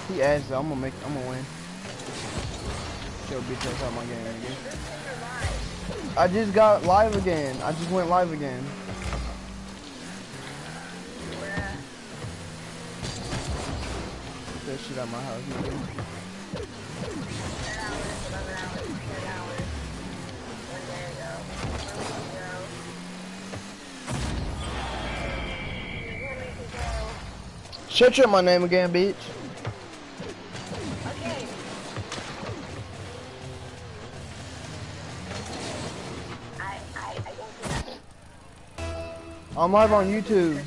He asked, I'm gonna win. Yo, bitch ass out my game again. I just got live again. I just went live again. Get that shit out my house, nigga. 10 hours, 11 hours, 10 hours. 1 day ago. 1 week ago. Shut your my name again, bitch. Okay. I don't see that. I'm live on YouTube.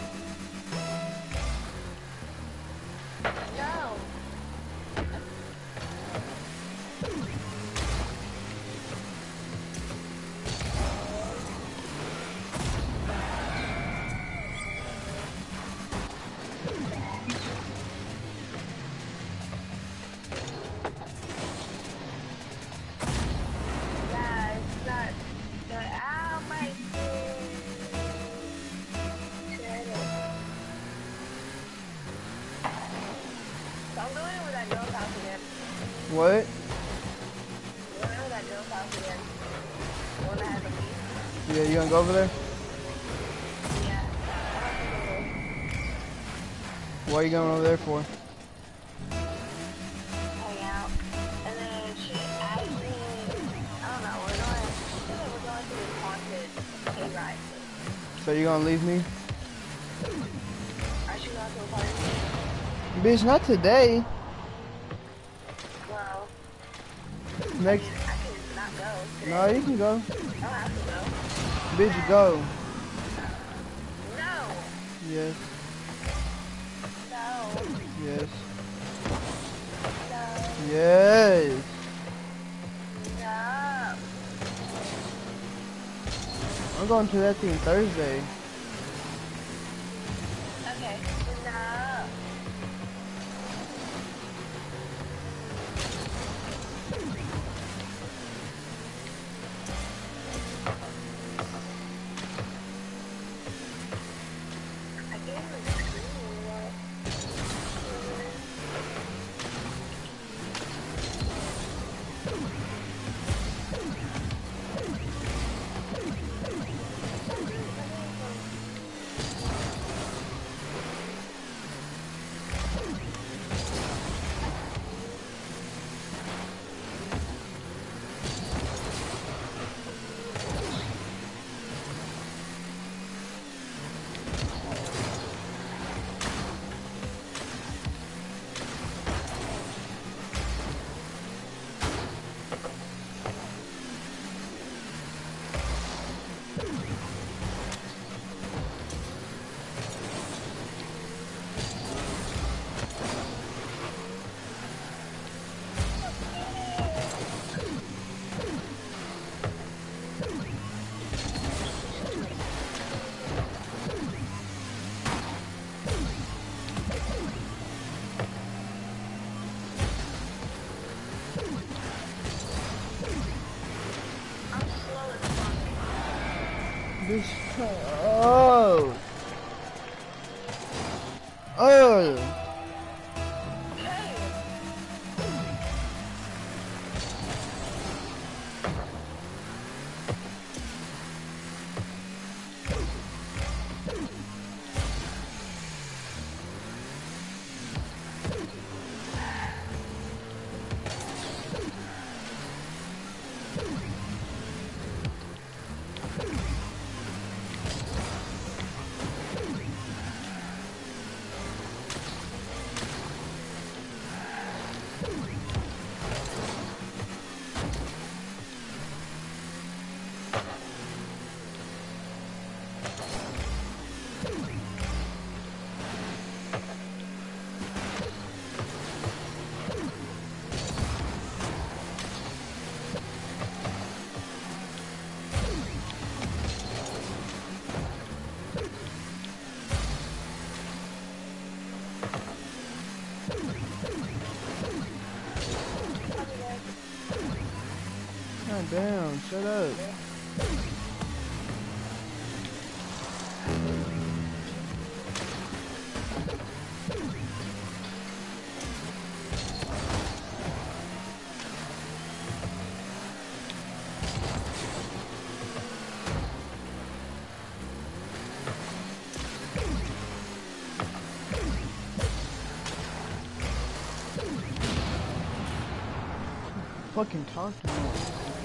No. Yeah, it's not. Ow, my So I'm going over that girl's house again. What? I'm going over that girl's house again. The one that has a leaf. Yeah, you gonna go over there? Yeah. What are you going over there for? Hang out. And then she asked me, I don't know, we're going to this haunted hayride. So you gonna leave me? Are she going to a party? Bitch, not today. Well, Next. I can not go today. No, you can go. I don't have to go. Bitch, go. No. Yes. No. Yes. No. Yes. No. I'm going to that thing Thursday. Okay. No. I can't even scream yet. I'm slow as fuck. Bitch. Oh. Oh. Hey! God damn, shut up. fucking talking about?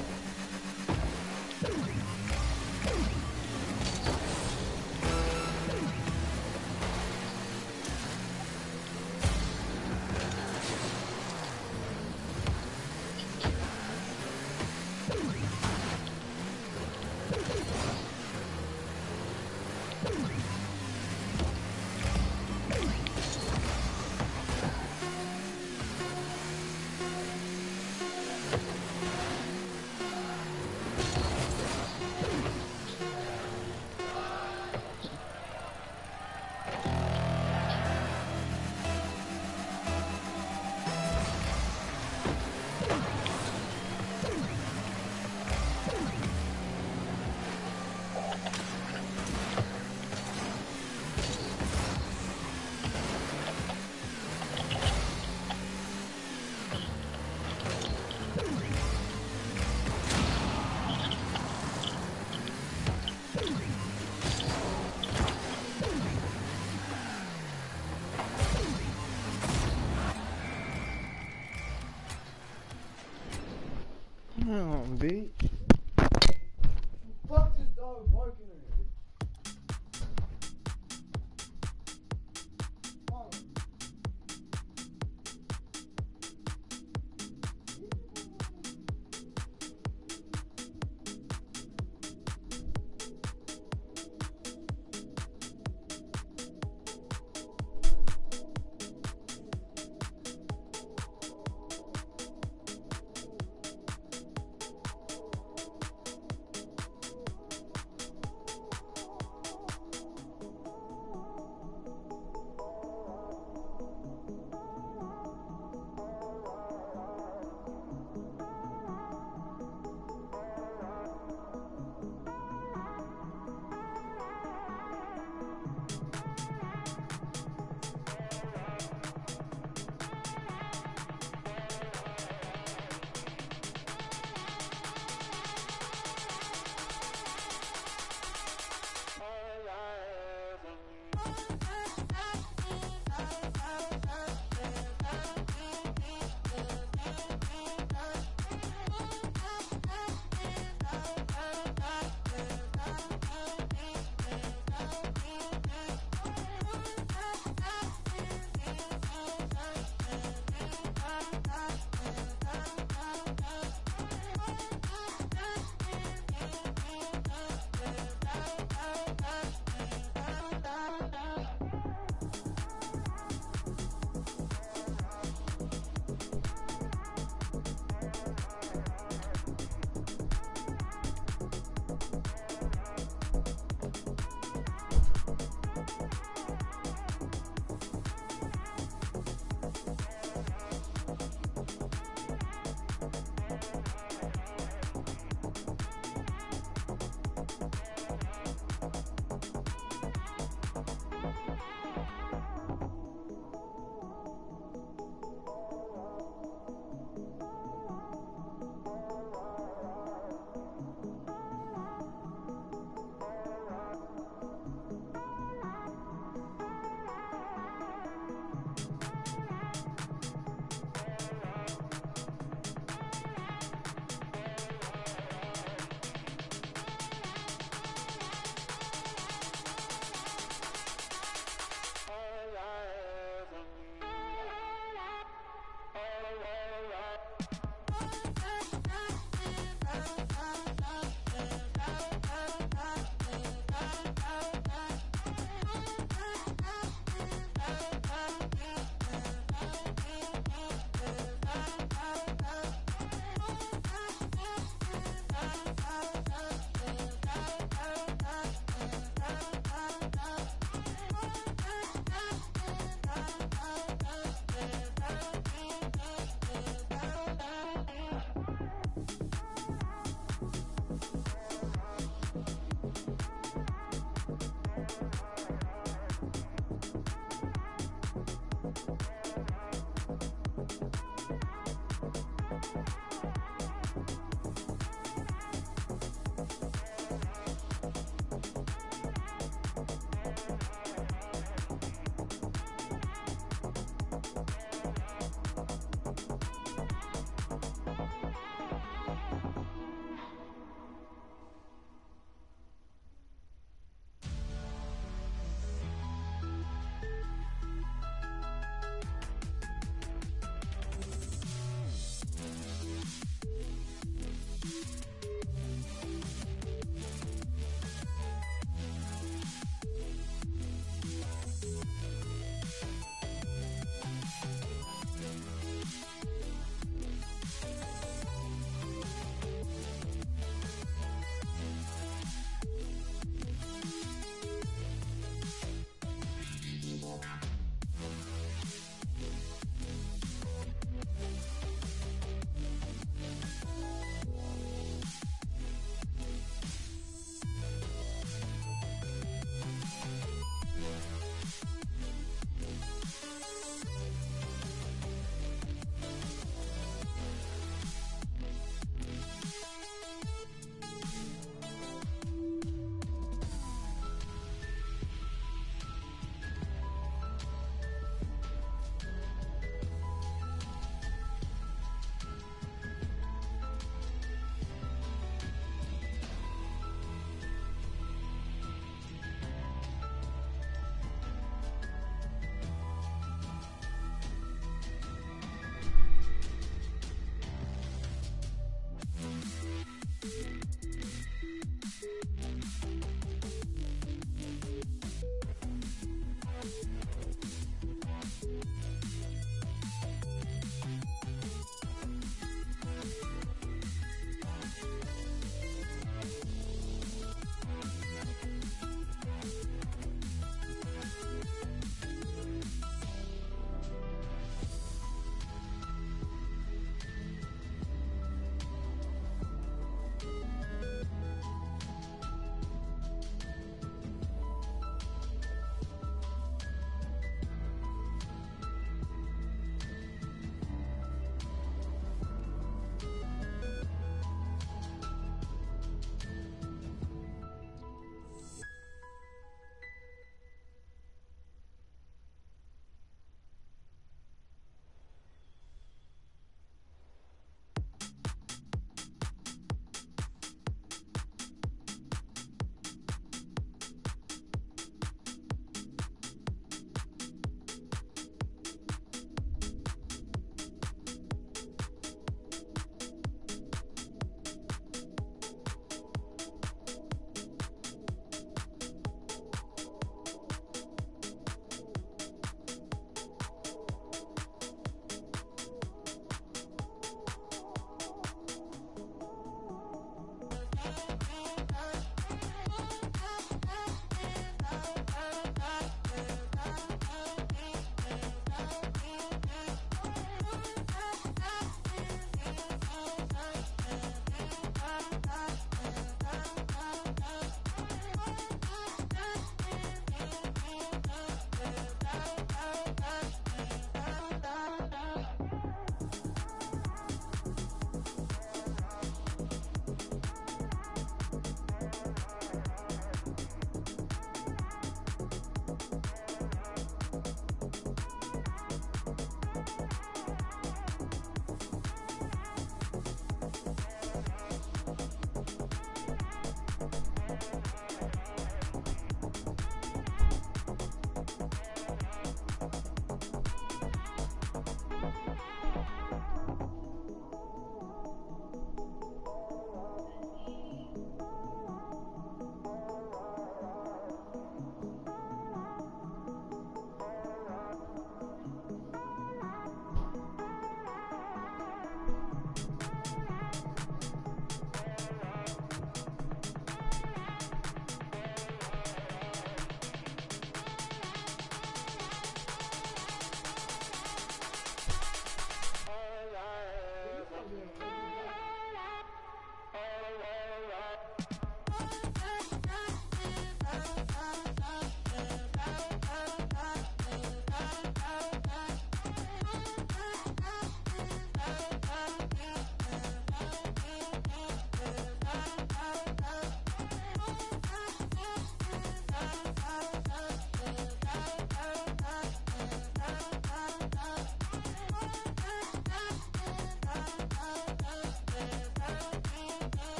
Damn, bitch. Fuck this dog barking at me.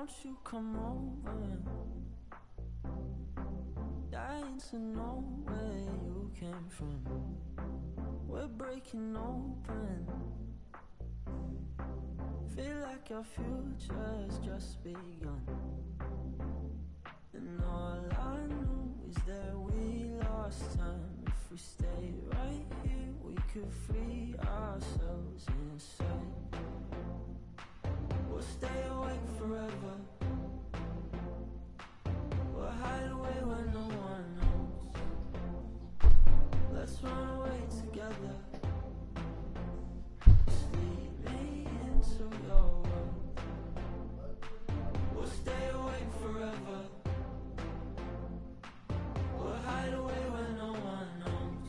won't you come over? Dying to know where you came from. We're breaking open. Feel like our future's just begun. And all I know is that we lost time. If we stay right here, we could free ourselves inside. We'll stay awake forever. We'll hide away where no one knows. Let's run away together. Just lead me into your world. We'll stay awake forever. We'll hide away where no one knows.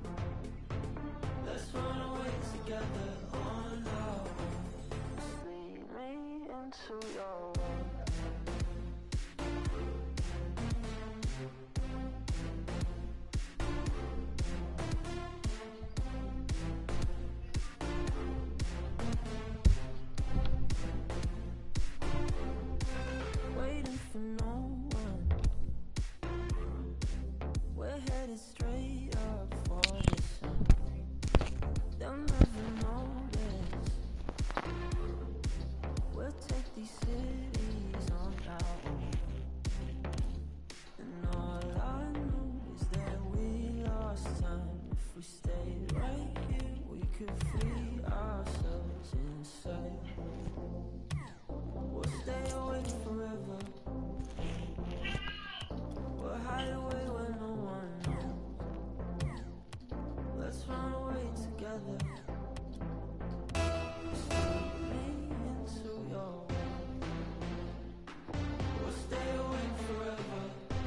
Let's run away together on our own. Just lead me into your world. Waiting for no one. We're headed straight up for the sun. They'll never notice. We'll take these cities on our own. And all I know is that we lost time. If we stayed right here, we could free ourselves inside. We'll stay awake forever. We'll hide away where no one knows. Let's run away together. Just lead me into your world. We'll stay awake forever.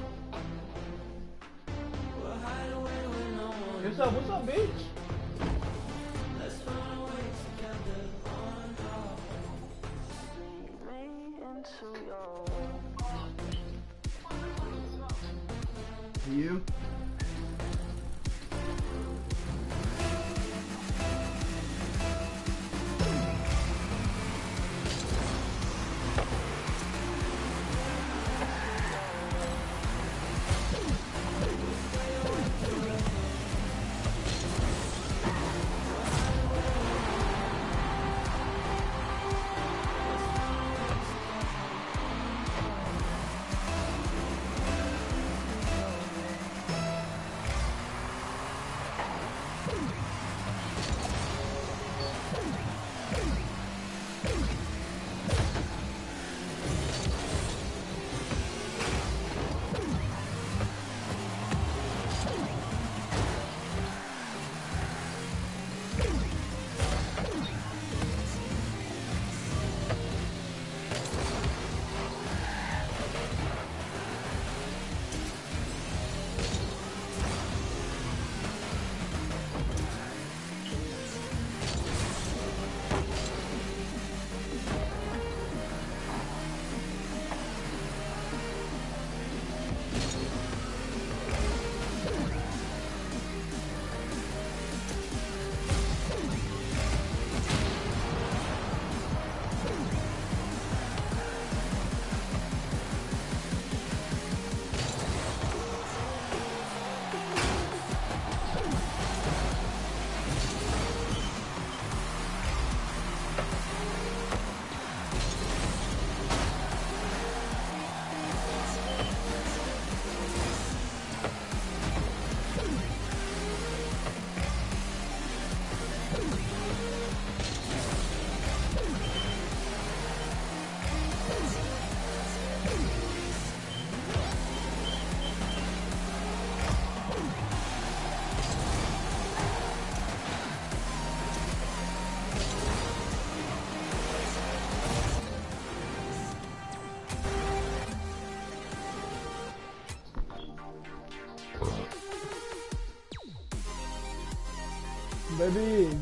We'll hide away where no one knows. What's up, bitch? Let's run away together on our own. Just lead me into your world. You? Baby.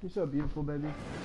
You're so beautiful, baby.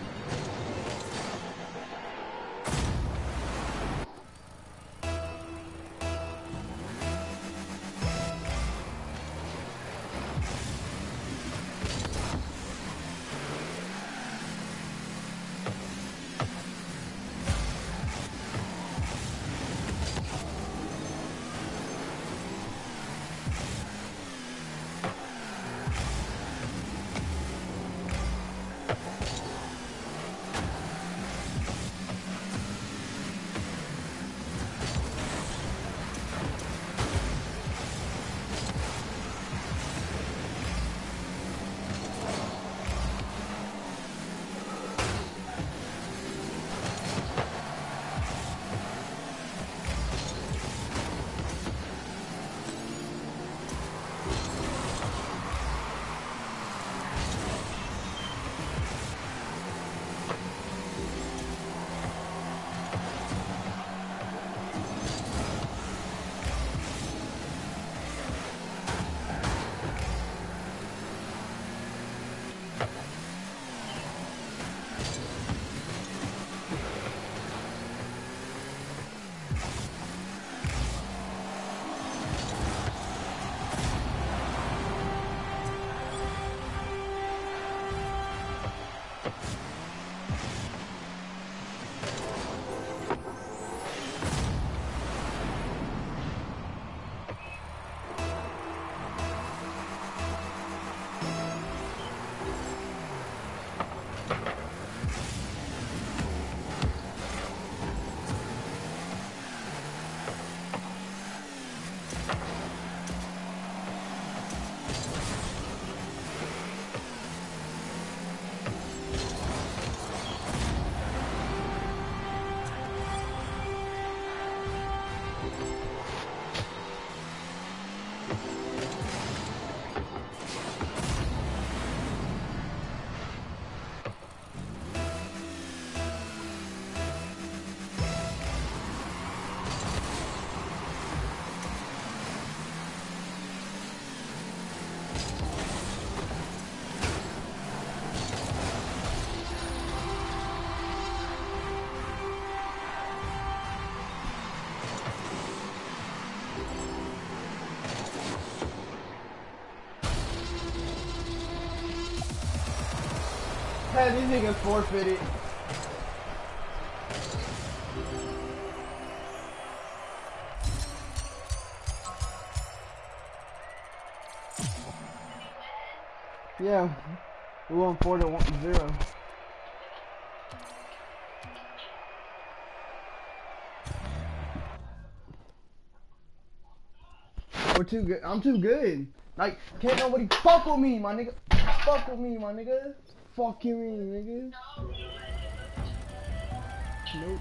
Hey, these niggas forfeited. Yeah, we won 4-0. We're too good. I'm too good. Like, can't nobody fuck with me, my nigga. Fuck with me, my nigga. Fuck you, nigga. Nope.